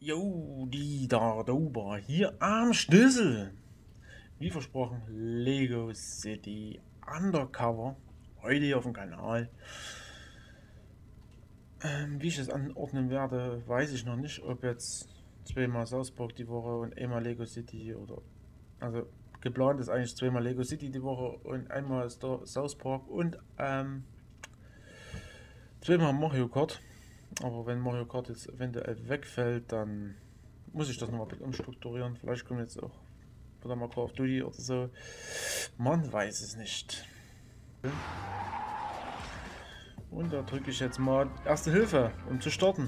Jo, die Dardober hier am Schlüssel. Wie versprochen, Lego City Undercover. Heute hier auf dem Kanal. Wie ich es anordnen werde, weiß ich noch nicht. Ob jetzt zweimal South Park die Woche und einmal Lego City oder. Also geplant ist eigentlich zweimal Lego City die Woche und einmal South Park und zweimal Mario Kart. Aber wenn Mario Kart jetzt eventuell wegfällt, dann muss ich das nochmal ein bisschen umstrukturieren. Vielleicht kommt jetzt auch wieder mal Call of Duty oder so. Man weiß es nicht. Und da drücke ich jetzt mal Erste Hilfe, um zu starten.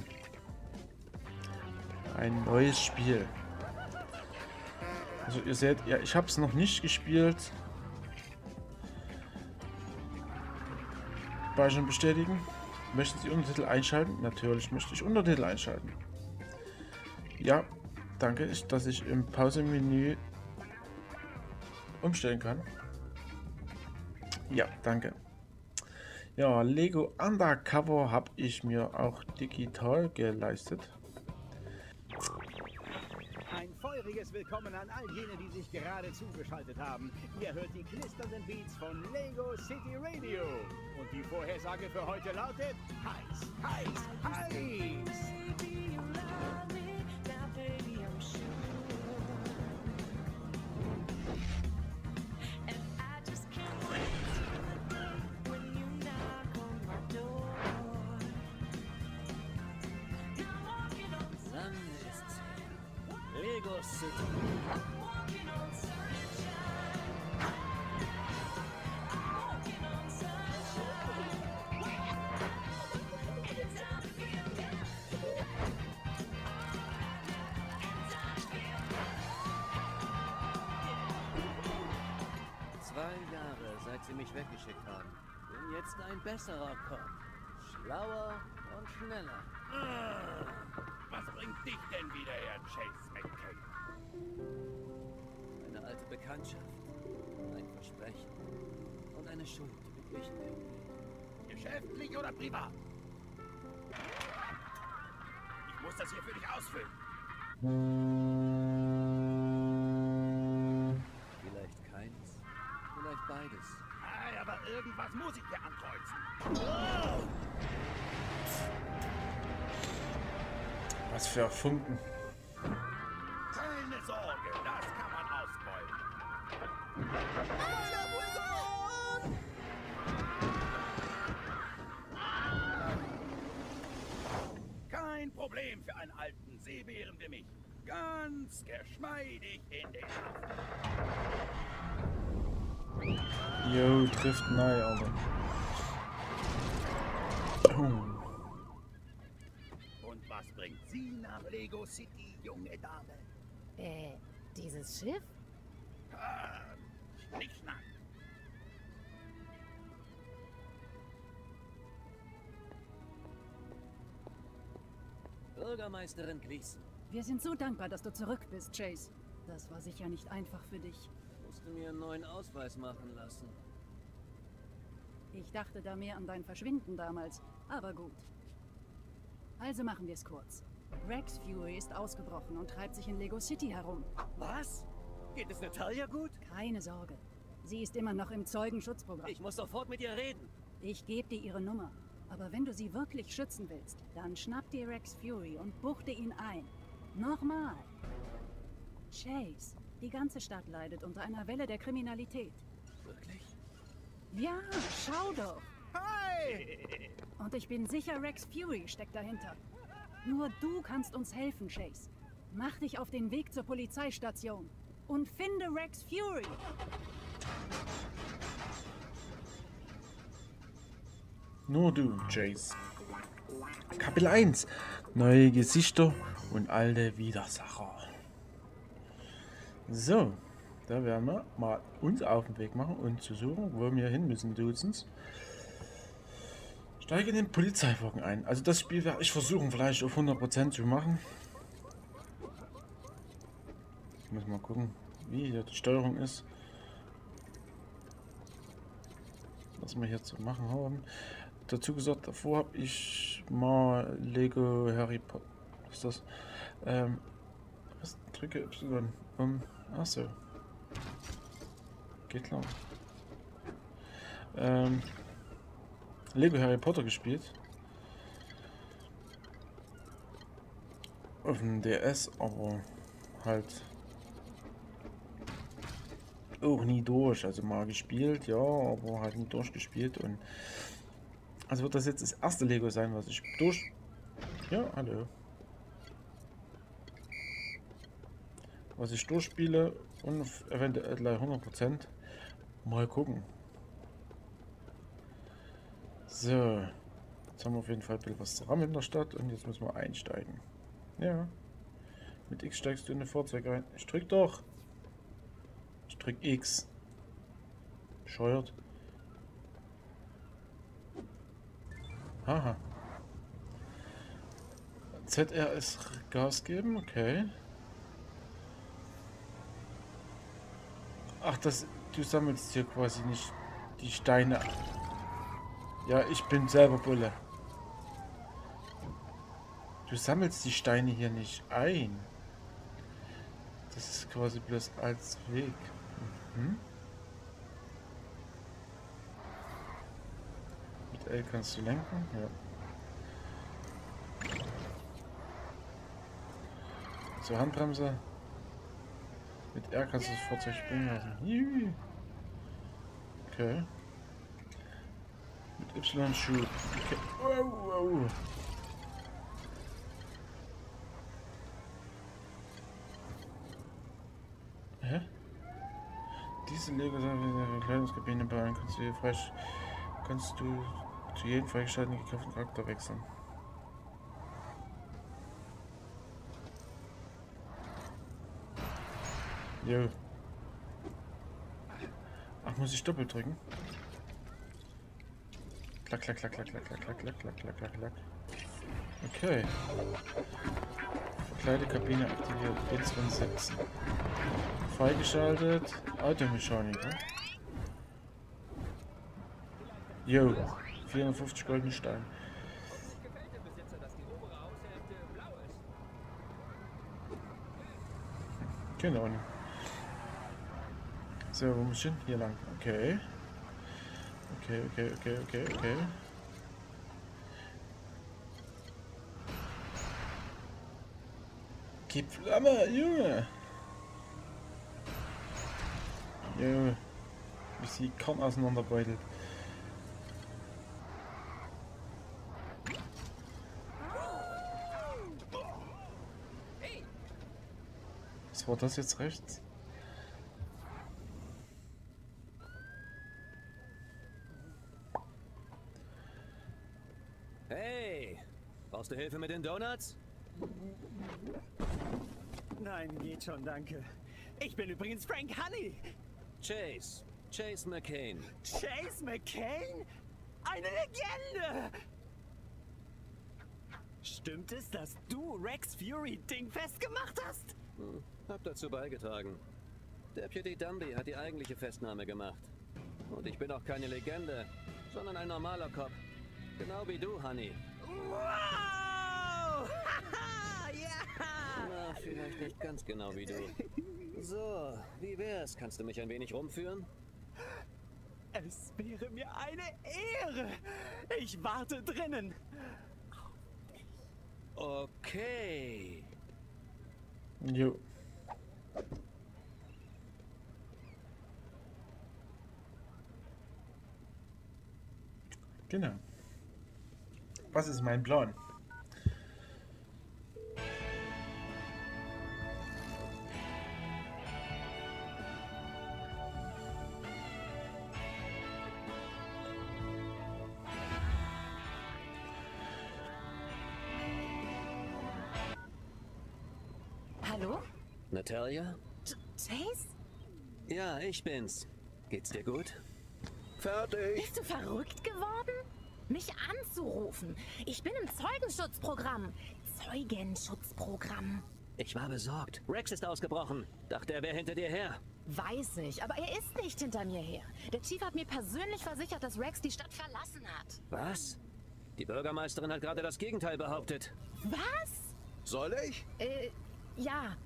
Ein neues Spiel. Also ihr seht, ja, ich habe es noch nicht gespielt. Speichern bestätigen. Möchten Sie Untertitel einschalten? Natürlich möchte ich Untertitel einschalten. Ja, danke, dass ich im Pause-Menü umstellen kann. Ja, danke. Ja, Lego Undercover habe ich mir auch digital geleistet. Ein feuriges Willkommen an all jene, die sich gerade zugeschaltet haben. Ihr hört die knisternden Beats von Lego City Radio. Und die Vorhersage für heute lautet heiß, heiß, heiß. Lego City. Jahre, seit sie mich weggeschickt haben. Bin jetzt ein besserer Cop. Schlauer und schneller. Was bringt dich denn wieder her, Chase McCain? Eine alte Bekanntschaft, ein Versprechen und eine Schuld, die ich nehme. Geschäftlich oder privat? Ich muss das hier für dich ausfüllen. Vielleicht keins, vielleicht beides. Hey, aber irgendwas muss ich dir ankreuzen. Was für Funken. Keine Sorge, das kann man ausbeuten. Kein Problem für einen alten Seebären wie mich. Ganz geschmeidig in den Hafen. Jo, trifft nein, Alter. Und was bringt Sie nach Lego City, junge Dame? Dieses Schiff? Schnickschnack. Bürgermeisterin Gleason. Wir sind so dankbar, dass du zurück bist, Chase. Das war sicher nicht einfach für dich. Musste mir einen neuen Ausweis machen lassen. Ich dachte da mehr an dein Verschwinden damals, aber gut. Also machen wir es kurz. Rex Fury ist ausgebrochen und treibt sich in Lego City herum. Was? Geht es Natalia gut? Keine Sorge. Sie ist immer noch im Zeugenschutzprogramm. Ich muss sofort mit ihr reden. Ich gebe dir ihre Nummer. Aber wenn du sie wirklich schützen willst, dann schnapp dir Rex Fury und buchte ihn ein. Nochmal. Chase, die ganze Stadt leidet unter einer Welle der Kriminalität. Wirklich? Ja, schau doch. Hi! Und ich bin sicher, Rex Fury steckt dahinter. Nur du kannst uns helfen, Chase. Mach dich auf den Weg zur Polizeistation und finde Rex Fury. Nur du, Chase. Kapitel 1. Neue Gesichter und alte Widersacher. So, da werden wir mal uns auf den Weg machen und zu suchen, wo wir hin müssen, Duzens. Steige in den Polizeiwagen ein. Also das Spiel werde ich versuchen, vielleicht auf 100% zu machen. Ich muss mal gucken, wie hier die Steuerung ist. Was wir hier zu machen haben. Dazu gesagt, davor habe ich mal Lego Harry Potter. Was ist das? Was? Drücke Y. Achso. Geht klar. Lego Harry Potter gespielt. Auf dem DS, aber halt auch nie durch. Also mal gespielt, ja, aber halt nie durchgespielt. Und also wird das jetzt das erste Lego sein, was ich durch... Ja, hallo. Was ich durchspiele und eventuell 100%. Mal gucken. So. Jetzt haben wir auf jeden Fall ein bisschen was zu rammeln in der Stadt und jetzt müssen wir einsteigen. Ja. Mit X steigst du in ein Fahrzeug ein. Ich drück doch. Ich drück X. Bescheuert. Haha. ZRS Gas geben, okay. Ach, du sammelst hier quasi nicht die Steine. Ja, ich bin selber Bulle. Du sammelst die Steine hier nicht ein. Das ist quasi bloß als Weg. Mhm. Mit L kannst du lenken, ja. Zur Handbremse. Mit R kannst du das Fahrzeug springen lassen. Okay. Mit Y shoot. Okay. Wow, wow. Hä? Diese Lego-Kleidungskabine bauen kannst du zu jedem freigeschalteten gekauften Charakter wechseln. Jo. Ach, muss ich doppelt drücken? Klack, klack, klack, klack, klack, klack, klack, klack, klack, klack, klack, klack. Okay. Verkleidekabine aktiviert. B2 freigeschaltet. Automechaniker. Jo. 450 goldene Steine. Keine Ahnung. So, wo muss ich hin? Hier lang. Okay. Okay. Gib Flamme, Junge! Junge. Wie sie Korn auseinanderbeutelt. Was war das jetzt rechts? Hey! Brauchst du Hilfe mit den Donuts? Nein, geht schon, danke. Ich bin übrigens Frank Honey. Chase McCain. Chase McCain? Eine Legende! Stimmt es, dass du Rex Fury dingfest gemacht hast? Hab dazu beigetragen. Deputy Dumby hat die eigentliche Festnahme gemacht. Und ich bin auch keine Legende, sondern ein normaler Cop. Genau wie du, Honey. Wow! Haha, ja! Na, vielleicht nicht ganz genau wie du. So, wie wär's? Kannst du mich ein wenig rumführen? Es wäre mir eine Ehre. Ich warte drinnen. Okay. Jo. Genau. Was ist mein Plan? Hallo? Natalia? Chase? Ja, ich bin's. Geht's dir gut? Fertig. Bist du verrückt geworden? Mich anzurufen. Ich bin im Zeugenschutzprogramm. Zeugenschutzprogramm. Ich war besorgt. Rex ist ausgebrochen. Dachte, er wäre hinter dir her. Weiß ich, aber er ist nicht hinter mir her. Der Chief hat mir persönlich versichert, dass Rex die Stadt verlassen hat. Was? Die Bürgermeisterin hat gerade das Gegenteil behauptet. Was? Soll ich? Ja.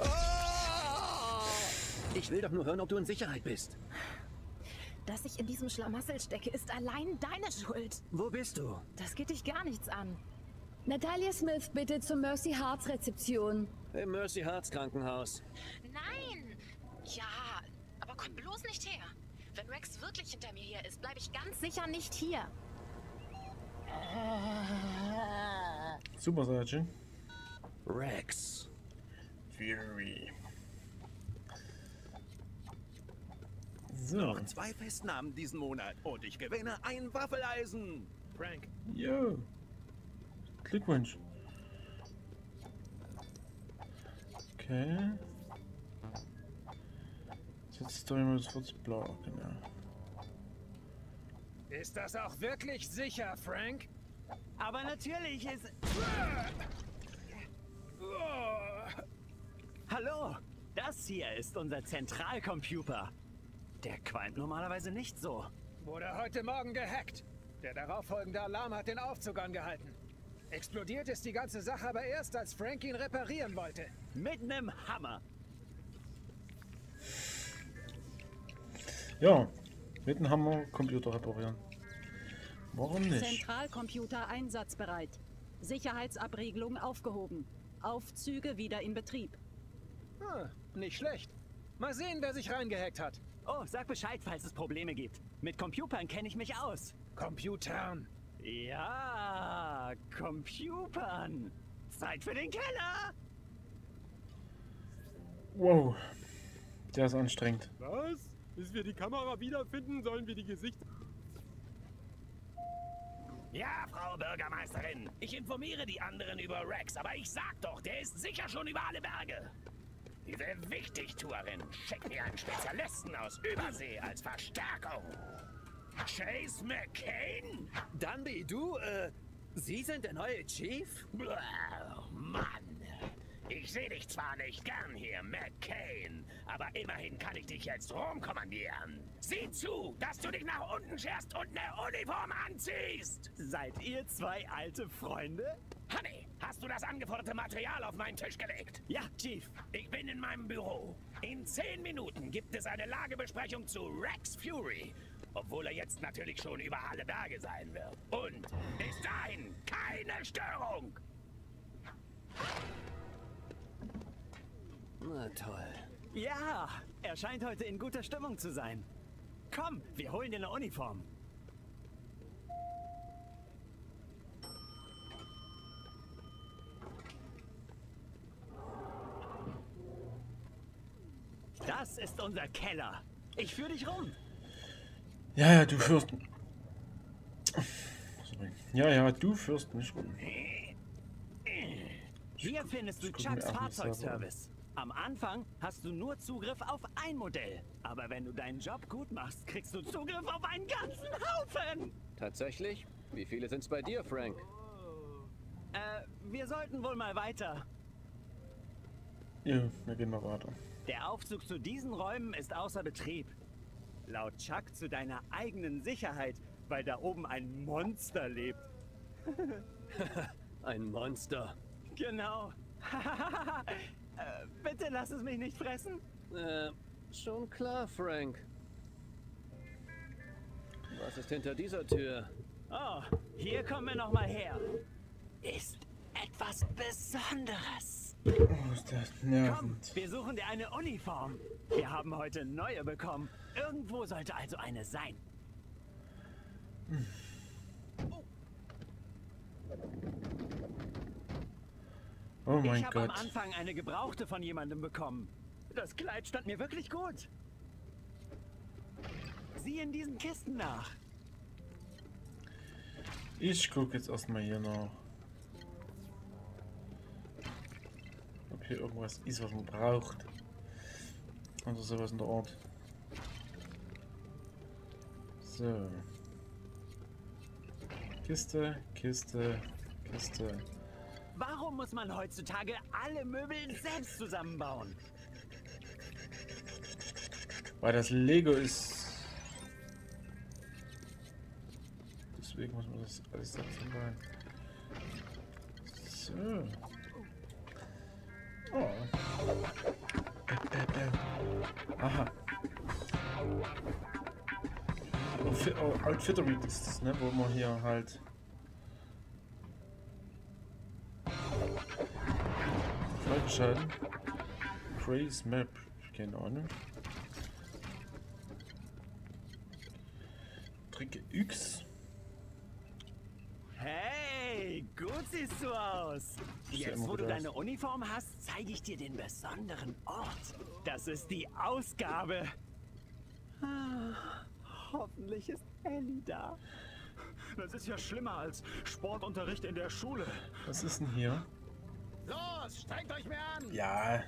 Ich will doch nur hören, ob du in Sicherheit bist. Dass ich in diesem Schlamassel stecke, ist allein deine Schuld. Wo bist du? Das geht dich gar nichts an. Natalia Smith, bitte zur Mercy Hearts Rezeption. Im Mercy Hearts Krankenhaus. Nein! Ja, aber komm bloß nicht her. Wenn Rex wirklich hinter mir her ist, bleibe ich ganz sicher nicht hier. Super, Sergeant. Rex. Fury. So. Noch 2 Festnahmen diesen Monat und ich gewinne ein Waffeleisen. Frank. Jo. Glückwunsch. Okay. Jetzt Story Modus für blau, genau. Ist das auch wirklich sicher, Frank? Aber natürlich ist... Hallo, das hier ist unser Zentralcomputer. Der qualmt normalerweise nicht so. Wurde heute Morgen gehackt. Der darauffolgende Alarm hat den Aufzug angehalten. Explodiert ist die ganze Sache aber erst, als Frank ihn reparieren wollte. Mit einem Hammer. Ja, mit dem Hammer Computer reparieren. Warum nicht? Zentralcomputer einsatzbereit. Sicherheitsabriegelung aufgehoben. Aufzüge wieder in Betrieb. Nicht schlecht. Mal sehen, wer sich reingehackt hat. Oh, sag Bescheid, falls es Probleme gibt. Mit Computern kenne ich mich aus. Computern? Ja, Computern. Zeit für den Keller. Wow, der ist anstrengend. Was? Bis wir die Kamera wiederfinden, sollen wir die Gesichter... Ja, Frau Bürgermeisterin. Ich informiere die anderen über Rex, aber ich sag doch, der ist sicher schon über alle Berge. Diese Wichtigtuerin schickt mir einen Spezialisten aus Übersee als Verstärkung. Chase McCain? Dunby, du, Sie sind der neue Chief? Mann. Ich sehe dich zwar nicht gern hier, McCain, aber immerhin kann ich dich jetzt rumkommandieren. Sieh zu, dass du dich nach unten scherst und eine Uniform anziehst. Seid ihr 2 alte Freunde? Honey, hast du das angeforderte Material auf meinen Tisch gelegt? Ja, Chief. Ich bin in meinem Büro. In 10 Minuten gibt es eine Lagebesprechung zu Rex Fury. Obwohl er jetzt natürlich schon über alle Berge sein wird. Und bis dahin keine Störung. Na toll. Ja, er scheint heute in guter Stimmung zu sein. Komm, wir holen dir eine Uniform. Das ist unser Keller. Ich führe dich rum. Ja, du führst... Sorry. Ja, du führst mich rum. Hier findest du guck mir Chucks auch nicht selber Fahrzeugservice. Am Anfang hast du nur Zugriff auf ein Modell. Aber wenn du deinen Job gut machst, kriegst du Zugriff auf einen ganzen Haufen. Tatsächlich? Wie viele sind's bei dir, Frank? Wir sollten wohl mal weiter. Ja, wir gehen mal weiter. Der Aufzug zu diesen Räumen ist außer Betrieb. Laut Chuck zu deiner eigenen Sicherheit, weil da oben ein Monster lebt. Ein Monster. Genau. Bitte lass es mich nicht fressen. Schon klar, Frank. Was ist hinter dieser Tür? Oh, hier kommen wir noch mal her. Ist etwas Besonderes. Oh, ist das Komm, nervend. wir suchen dir eine Uniform. Wir haben heute neue bekommen. Irgendwo sollte also eine sein. Oh Ich mein habe am Gott. Anfang eine gebrauchte von jemandem bekommen. Das Kleid stand mir wirklich gut. Sieh in diesen Kisten nach. Ich gucke jetzt erstmal hier nach. Ob hier irgendwas ist, was man braucht. Oder sowas in der Art. So. Kiste, Kiste, Kiste. Warum muss man heutzutage alle Möbel selbst zusammenbauen? Weil das Lego ist. Deswegen muss man das alles dazu bauen. So. Oh. Aha. Outfittery ist das, ne? Wo man hier halt freigeschalten. Crazy Map. Keine Ahnung. Trick X. Hey, gut siehst du aus. Jetzt, wo du deine Uniform hast, zeige ich dir den besonderen Ort. Das ist die Ausgabe. Hoffentlich ist Ellie da. Das ist ja schlimmer als Sportunterricht in der Schule. Was ist denn hier? Los, strengt euch mehr an! Ja.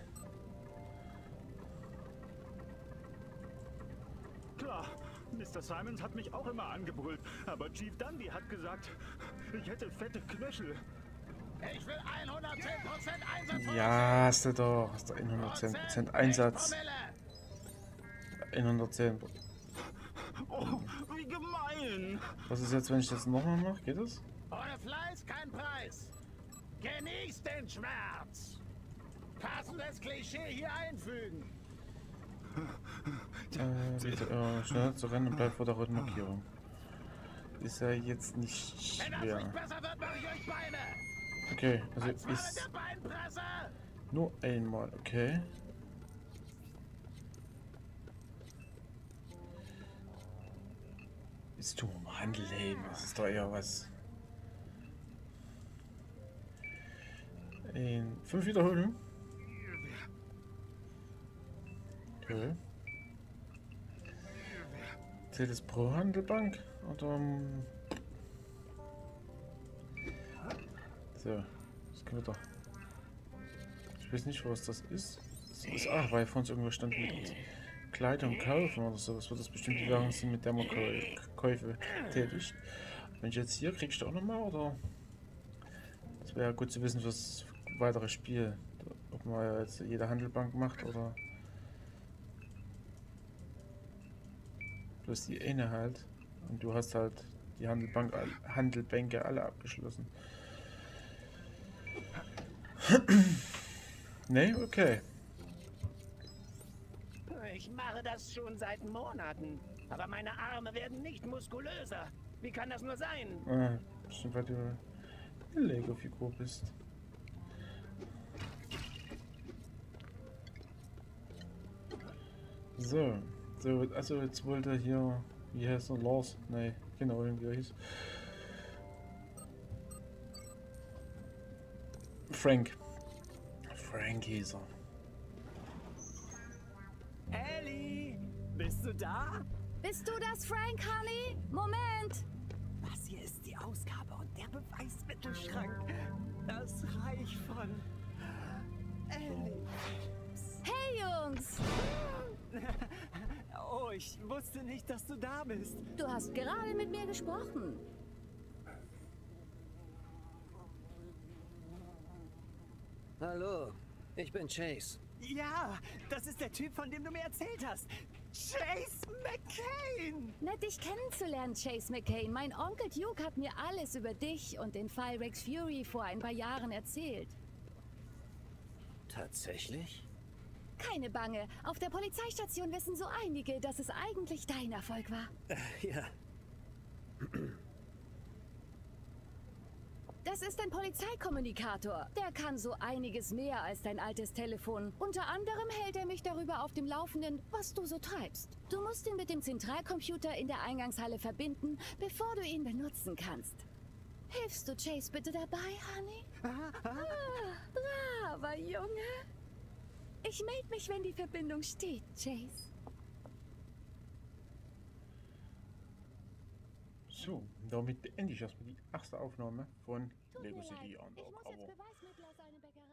Klar, Mr. Simons hat mich auch immer angebrüllt, aber Chief Dundee hat gesagt, ich hätte fette Knöchel. Ich will 110% Einsatz! Ja, hast du doch. Hast du 110% Einsatz. 110%. Oh, wie gemein! Was ist jetzt, wenn ich das nochmal mache? Geht das? Ohne Fleiß kein Preis! Genießt den Schmerz! Passendes Klischee hier einfügen! Schnell zu rennen und bleibt vor der roten Markierung. Ist ja jetzt nicht Wenn das schwer. nicht besser wird, mache ich euch Beine! Okay, also Als ist der Beinpresse! nur einmal, okay. Ist du im Handel, ey, das ist doch eher was. 5 Wiederholungen. Okay. Zählt es pro Handelbank? Oder. So, das können wir doch. Ich weiß nicht, was das ist. Das ist weil vor uns irgendwo stand mit Kleidung kaufen oder so. Das wird das bestimmt die Währung sein, mit der man Käufe tätigt. Wenn ich jetzt hier kriegst du auch nochmal, oder? Das wäre gut zu wissen fürs weitere Spiel. Ob man jetzt jede Handelbank macht oder bloß die eine halt. Und du hast halt die Handelbänke alle abgeschlossen. Ne, okay. Ich mache das schon seit Monaten, aber meine Arme werden nicht muskulöser. Wie kann das nur sein? Bestimmt, weil du eine Lego-Figur bist. So, also jetzt wollte hier, wie heißt er, Lars? Ne, genau, irgendwie hieß. Frank hieß er. Ellie, bist du da? Bist du das, Frank, Honey? Moment! Das hier ist die Ausgabe und der Beweismittelschrank. Das Reich von Ellie. Hey, Jungs! Oh, ich wusste nicht, dass du da bist. Du hast gerade mit mir gesprochen. Hallo, ich bin Chase. Ja, das ist der Typ, von dem du mir erzählt hast. Chase McCain! Nett, dich kennenzulernen, Chase McCain. Mein Onkel Duke hat mir alles über dich und den Fall Rex Fury vor ein paar Jahren erzählt. Tatsächlich? Keine Bange. Auf der Polizeistation wissen so einige, dass es eigentlich dein Erfolg war. Ja. Das ist ein Polizeikommunikator. Der kann so einiges mehr als dein altes Telefon. Unter anderem hält er mich darüber auf dem Laufenden, was du so treibst. Du musst ihn mit dem Zentralcomputer in der Eingangshalle verbinden, bevor du ihn benutzen kannst. Hilfst du Chase bitte dabei, Honey? Braver Junge. Ich melde mich, wenn die Verbindung steht, Chase. So, damit beende ich erstmal die erste Aufnahme von Lego City Ich muss jetzt Undercover. Beweismittel aus einer Bäckerei